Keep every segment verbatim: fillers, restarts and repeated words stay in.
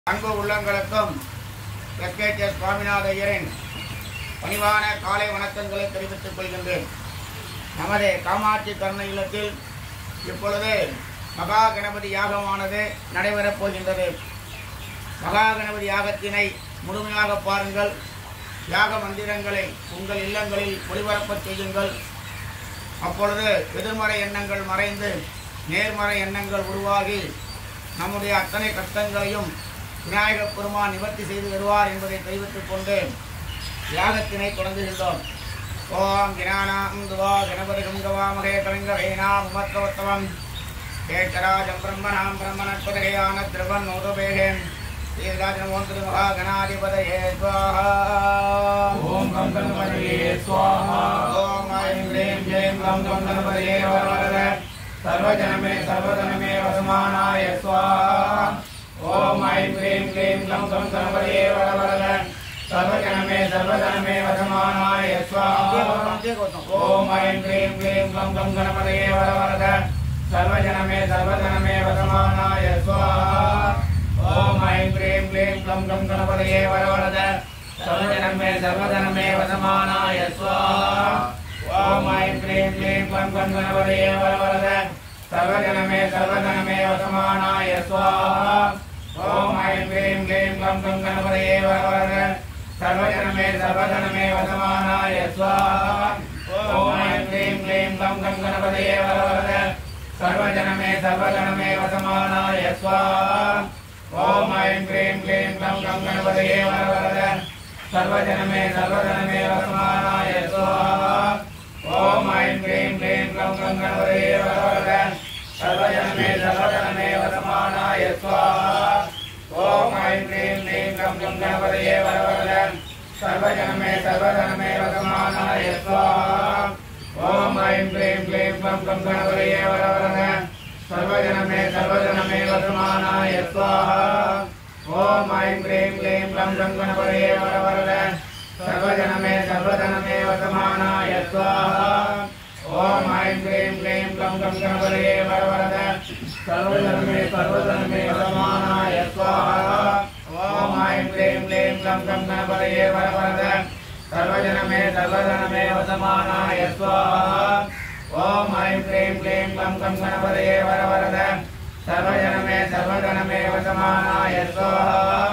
அன்பு உள்ளங்களுக்கும் எஸ் சுவாமிநாத ஐயரின் பணிவான காலை வணக்கங்களை தெரிவித்துக் கொள்கின்றேன். நமது காமாட்சி கருணை இல்லத்தில் இப்பொழுது மகா கணபதி யாகமானது நடைபெறப் போகின்றது. மகா கணபதி யாகத்தினை முழுமையாக பாருங்கள். யாக மந்திரங்களை உங்கள் இல்லங்களில் ஒளிபரப்பச் செய்யுங்கள். அப்பொழுது எதிர்மறை எண்ணங்கள் மறைந்து நேர்மறை எண்ணங்கள் உருவாகி நம்முடைய அத்தனை கஷ்டங்களையும் விநாயகப் பெருமான் நிவர்த்தி செய்து வருவார் என்பதை தெரிவித்துக் கொண்டு யாகத்தினை தொடங்குகின்றோம். ஓம் கிரானாம் துவா கணபதிகம் கவாமகே கலிங்கவேனாம் உமத்ரோத்தமம் கேட்டராஜம் பிரம்மணாம் பிரம்மணற்பதகையான திரவன் நோதபேகேன் ஸ்ரீராஜனமோம் திரு மகா கணாதிபதயே ஸ்வாஹா. ஓம் கம் கணபதியே ஸ்வாஹா. ஓம் ஐம் க்ளீம் ஜெயம் கம் கம் கணபதியே வரவரத சர்வஜனமே சர்வதனமே வசமானாய ஸ்வாஹா. ஓம் ஐம் க்ளீம் க்ளீம் கம் கம் கணபதியே வரவரத சர்வஜனமே சர்வதனமே வசமானாய ஸ்வாஹா. ஓம் ஐம் க்ளீம் க்ளீம் கம் கம் கணபதியே வரவரத சர்வஜனமே சர்வதனமே வசமானாய ஸ்வாஹா. ஓம் ஐம் க்ளீம் க்ளீம் கம் கம் கணபதியே வரவரத சர்வஜனமே சர்வதனமே வசமானாய ஸ்வாஹா. ஓம் ஐம் க்ளீம் க்ளீம் கம் கம் கணபதியே வரவரத சர்வஜனமே சர்வதனமே வசமானாய ஸ்வாஹா. ஓம் ஐம் க்ளீம் க்ளீம் கம் கம் கணபதியே வரவரத சர்வஜனமே சர்வதனமே வசமானாய ஸ்வாஹா. ஓம் ஐம் க்ளீம் க்ளீம் கம் கம் கணபதியே வரவரத சர்வஜனமே சர்வதனமே வசமானாய ஸ்வாஹா. ஓம் ஐம் க்ளீம் க்ளீம் கம் கம் கணபதியே வரவரத சர்வஜனமே சர்வதனமே வசமானாய ஸ்வாஹா. ஓம் ஐம் க்ளீம் க்ளீம் கம் கம் கணபதியே வரவரத சர்வஜனமே சர்வதனமே வசமானாய ஸ்வாஹா. ஓம் ஐம் க்ளீம் க்ளீம் கம் கம் கணபதியே வரவரத சர்வஜனமே சர்வதனமே வசமானாய ஸ்வாஹா. ஓம் ஐம் க்ளீம் க்ளீம் கம் கம் கணபதியே வரவரத சர்வஜனமே சர்வதனமே வசமானாய ஸ்வாஹா. ஓம் ஐம் க்ளீம் க்ளீம் கம் கம் கணபதியே வரவரத சர்வஜனமே சர்வதனமே வசமானாய ஸ்வாஹா. ஓம் ஐம் க்ளீம் க்ளீம் கம் கம் கணபதியே வரவரத சர்வஜனமே சர்வதனமே வசமானாய ஸ்வாஹா. ஓம் ஐம் க்ளீம் க்ளீம் கம் கம் கணபதியே வரவரத சர்வஜனமே சர்வதனமே வசமானாய ஸ்வாஹா. ஓம் ஐம் க்ளீம் க்ளீம் கம் கம் கணபதியே வரவரத சர்வஜனமே சர்வதனமே வசமானாய ஸ்வாஹா.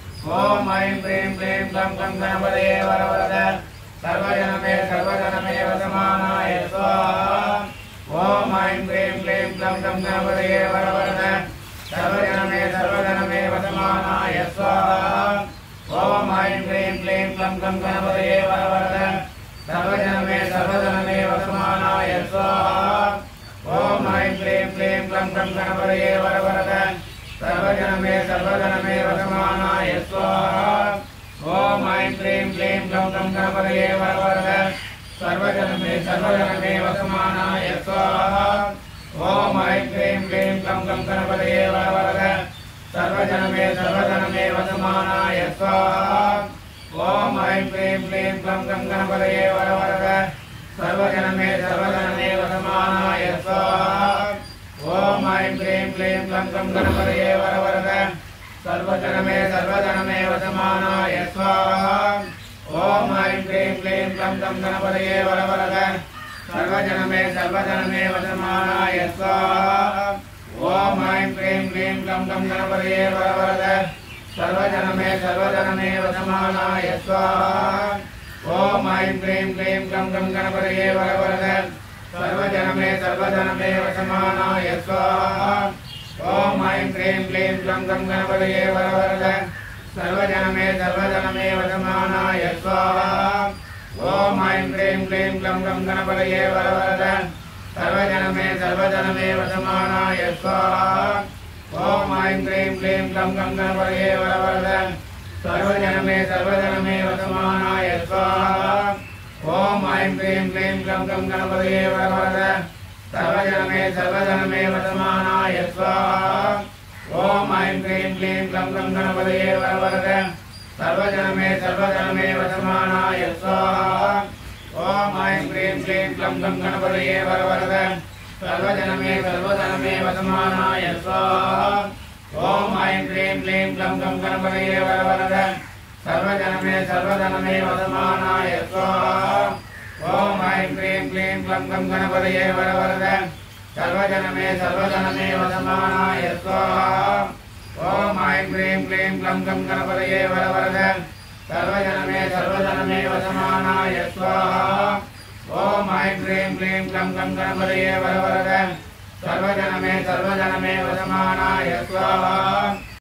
ஓம் ஐம் க்ளீம் க்ளீம் கம் கம் கணபதியே வரவரத சர்வஜனமே சர்வதனமே வசமானாய ஸ்வாஹா. ஓம் ஐம் க்ளீம் க்ளீம் கம் கம் கணபதியே வரவரத சர்வஜனமே சர்வதனமே வசமானாய ஸ்வாஹா. ஓம் ஐம் க்ளீம் க்ளீம் கம் கம் கணபதியே வரவரத சர்வஜனமே சர்வதனமே வசமானாய ஸ்வாஹா. ஓம் ஐம் க்ளீம் க்ளீம் கம் கம் கணபதியே வரவரத சர்வஜனமே சர்வதனமே வசமானாய ஸ்வாஹா. ஓம் ஐம் க்ளீம் க்ளீம் கம் கம் கணபதியே வரவரத சர்வஜனமே சர்வதனமே வசமானாய ஸ்வாஹா. ஓம் ஐம் க்ளீம் க்ளீம் கம் கம் கணபதியே வரவரத சர்வஜனமே சர்வதனமே வசமானாய ஸ்வாஹா. ஓம் ஐம் க்ளீம் க்ளீம் கம் கம் கணபதியே வரவரத சர்வஜனமே சர்வதனமே வசமானாய ஸ்வாஹா. ஓம் ஐம் க்ளீம் க்ளீம் கம் கம் கணபதியே வரவரத சர்வஜனமே சர்வதனமே வசமானாய ஸ்வாஹா. ஓம் ஐம் க்ளீம் க்ளீம் கம் கம் கணபதியே வரவரத சர்வஜனமே சர்வதனமே வசமானாய ஸ்வாஹா. ஓம் ஐம் க்ளீம் க்ளீம் கம் கம் கணபதியே வரவரத சர்வஜனமே சர்வதனமே வசமானாய ஸ்வாஹா. ஓம் ஐம் க்ளீம் க்ளீம் கம் கம் கணபதியே வரவரத சர்வஜனமே சர்வதனமே வசமானாய ஸ்வாஹா. ஓம் ஐம் க்ளீம் க்ளீம் கம் கம் கணபதியே வரவரத சர்வஜனமே சர்வதனமே வசமானாய ஸ்வாஹா. ஓம் ஐம் க்ளீம் க்ளீம் கம் கம் கணபதியே வரவரத சர்வஜனமே சர்வதனமே வசமானாய ஸ்வாஹா. ஓம் ஐம் க்ளீம் க்ளீம் கம் கம் கணபதியே வரவரத சர்வஜனமே சர்வதனமே வசமானாய ஸ்வாஹா. ஓம் ஐம் க்ளீம் க்ளீம் கம் கம் கணபதியே வரவரத சர்வஜனமே சர்வதனமே வசமானாய ஸ்வாஹா. ஓம் ஐம் க்ளீம் க்ளீம் கம் கம் கணபதியே வரவரத சர்வஜனமே சர்வதனமே வசமானாய ஸ்வாஹா. ஓம் ஐம் க்ளீம் க்ளீம் கம் கம் கணபதியே வரவரத சர்வஜனமே சர்வதனமே வசமானாய ஸ்வாஹா. ஓம் ஐம் க்ரீம் க்ளீம் க்ளம் கம் கணபதியே வரவரத சர்வஜனமே சர்வதனமே வசமானாய ஸ்வாஹா ஓம் ஐம் க்ரீம் க்ளீம் க்ளம் கம் கணபதியே வரவரத சர்வஜனமே சர்வதனமே வசமானாய ஸ்வாஹா ஓம் ஐம் க்ரீம் க்ளீம் க்ளம் கம் கணபதியே வரவரத சர்வஜனமே சர்வதனமே வசமானாய ஸ்வாஹா ஓம் ஐம் க்ரீம் க்ளீம் க்ளம் கம் கணபதியே வரவரத சர்வஜனமே சர்வதனமே வசமானாய ஸ்வாஹா